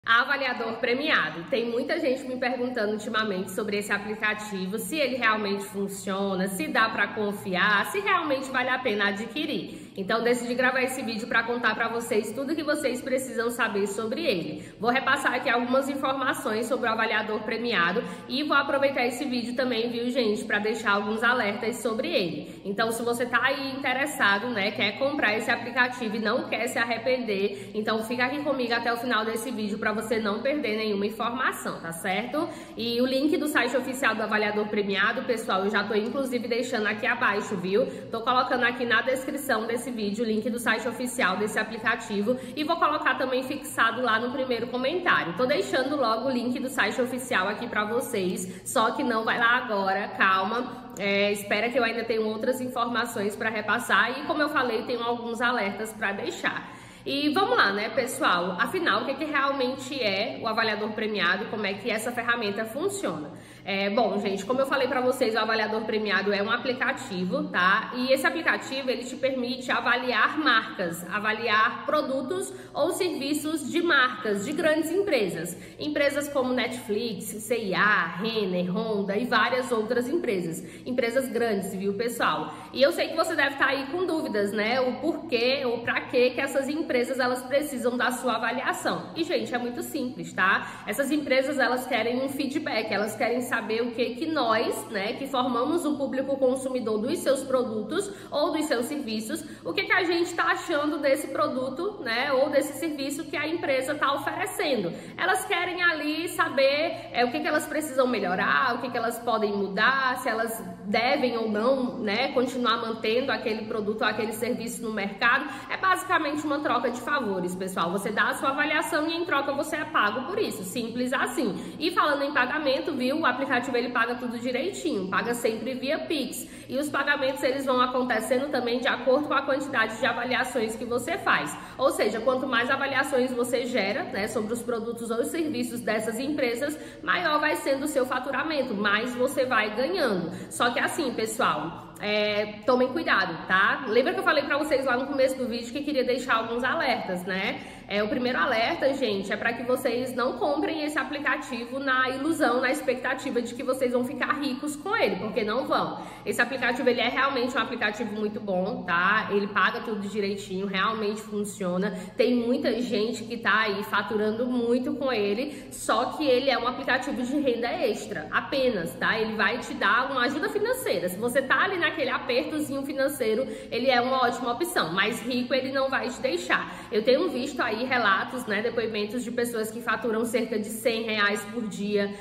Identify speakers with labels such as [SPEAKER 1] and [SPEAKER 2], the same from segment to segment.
[SPEAKER 1] Avaliador premiado. Tem muita gente me perguntando ultimamente sobre esse aplicativo, se ele realmente funciona, se dá para confiar, se realmente vale a pena adquirir. Então decidi gravar esse vídeo para contar para vocês tudo que vocês precisam saber sobre ele. Vou repassar aqui algumas informações sobre o avaliador premiado e vou aproveitar esse vídeo também, viu, gente, para deixar alguns alertas sobre ele. Então, se você tá aí interessado, né, quer comprar esse aplicativo e não quer se arrepender, então fica aqui comigo até o final desse vídeo para você não perder nenhuma informação, tá certo? E o link do site oficial do avaliador premiado, pessoal, eu já tô inclusive deixando aqui abaixo, viu? Tô colocando aqui na descrição desse vídeo o link do site oficial desse aplicativo e vou colocar também fixado lá no primeiro comentário. Tô deixando logo o link do site oficial aqui pra vocês, só que não vai lá agora, calma. Espera que eu ainda tenho outras informações para repassar e, como eu falei, tenho alguns alertas para deixar. E vamos lá, né, pessoal? Afinal, o que realmente é o avaliador premiado e como é que essa ferramenta funciona? Bom, gente, como eu falei para vocês, o avaliador premiado é um aplicativo, tá? E esse aplicativo, ele te permite avaliar marcas, avaliar produtos ou serviços de marcas, de grandes empresas. Empresas como Netflix, CIA, Renner, Honda e várias outras empresas. Empresas grandes, viu, pessoal? E eu sei que você deve estar aí com dúvidas, né? O porquê ou para que essas empresas elas precisam da sua avaliação. E, gente, é muito simples, tá? Essas empresas, elas querem um feedback, elas querem saber o que nós, né, que formamos o público consumidor dos seus produtos ou dos seus serviços, o que a gente está achando desse produto, né, ou desse serviço que a empresa está oferecendo. Elas querem ali saber o que elas precisam melhorar, o que elas podem mudar, se elas devem ou não, né, continuar mantendo aquele produto ou aquele serviço no mercado. É basicamente uma troca de favores, pessoal. Você dá a sua avaliação e em troca você é pago por isso, simples assim. E falando em pagamento, viu, o aplicativo ele paga tudo direitinho, paga sempre via Pix. E os pagamentos eles vão acontecendo também de acordo com a quantidade de avaliações que você faz. Ou seja, quanto mais avaliações você gera, né, sobre os produtos ou os serviços dessas empresas, maior vai sendo o seu faturamento, mais você vai ganhando. Só que assim, pessoal, tomem cuidado, tá? Lembra que eu falei pra vocês lá no começo do vídeo que queria deixar alguns alertas, né? O primeiro alerta, gente, é para que vocês não comprem esse aplicativo na ilusão, na expectativa de que vocês vão ficar ricos com ele, porque não vão. Esse aplicativo, ele é realmente um aplicativo muito bom, tá? Ele paga tudo direitinho, realmente funciona. Tem muita gente que tá aí faturando muito com ele, só que ele é um aplicativo de renda extra, apenas, tá? Ele vai te dar uma ajuda financeira. Se você tá ali naquele apertozinho financeiro, ele é uma ótima opção, mas rico ele não vai te deixar. Eu tenho visto aí relatos, né, depoimentos de pessoas que faturam cerca de R$100 por dia,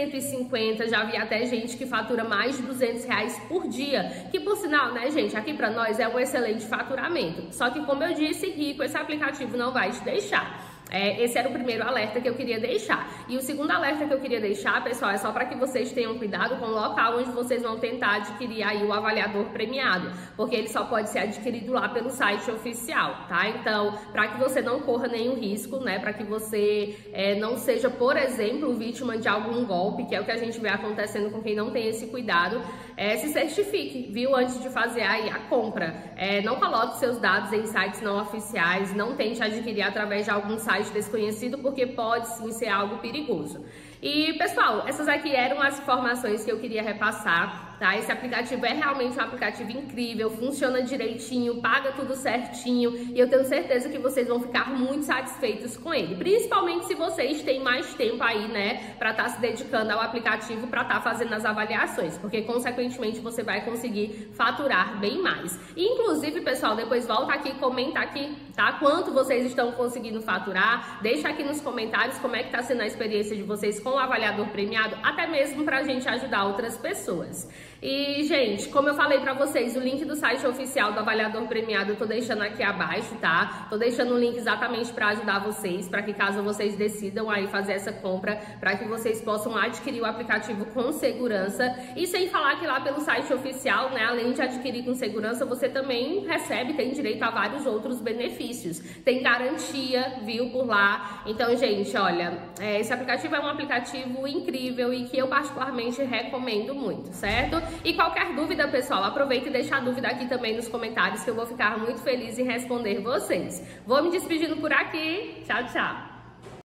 [SPEAKER 1] 150, já vi até gente que fatura mais de R$200 por dia, que por sinal, né, gente, aqui pra nós é um excelente faturamento. Só que, como eu disse, rico esse aplicativo não vai te deixar. Esse era o primeiro alerta que eu queria deixar. E o segundo alerta que eu queria deixar, pessoal, é só para que vocês tenham cuidado com o local onde vocês vão tentar adquirir aí o avaliador premiado, porque ele só pode ser adquirido lá pelo site oficial, tá? Então, para que você não corra nenhum risco, né, para que você não seja, por exemplo, vítima de algum golpe, que é o que a gente vê acontecendo com quem não tem esse cuidado, se certifique, viu, antes de fazer aí a compra. Não coloque seus dados em sites não oficiais, não tente adquirir através de algum site desconhecido, porque pode sim ser algo perigoso. E, pessoal, essas aqui eram as informações que eu queria repassar, tá? Esse aplicativo é realmente um aplicativo incrível, funciona direitinho, paga tudo certinho e eu tenho certeza que vocês vão ficar muito satisfeitos com ele, principalmente se vocês têm mais tempo aí, né, pra estar se dedicando ao aplicativo, pra estar fazendo as avaliações, porque consequentemente você vai conseguir faturar bem mais. E, inclusive, pessoal, depois volta aqui, comenta aqui, tá? Quanto vocês estão conseguindo faturar, deixa aqui nos comentários como é que tá sendo a experiência de vocês com o avaliador premiado, até mesmo pra gente ajudar outras pessoas. E, gente, como eu falei pra vocês, o link do site oficial do avaliador premiado eu tô deixando aqui abaixo, tá? Tô deixando um link exatamente pra ajudar vocês, pra que caso vocês decidam aí fazer essa compra, pra que vocês possam adquirir o aplicativo com segurança. E sem falar que lá pelo site oficial, né, além de adquirir com segurança, você também tem direito a vários outros benefícios. Tem garantia, viu, por lá. Então, gente, olha, esse aplicativo é um aplicativo incrível e que eu particularmente recomendo muito, certo? E qualquer dúvida, pessoal, aproveita e deixa a dúvida aqui também nos comentários, que eu vou ficar muito feliz em responder vocês. Vou me despedindo por aqui. Tchau, tchau!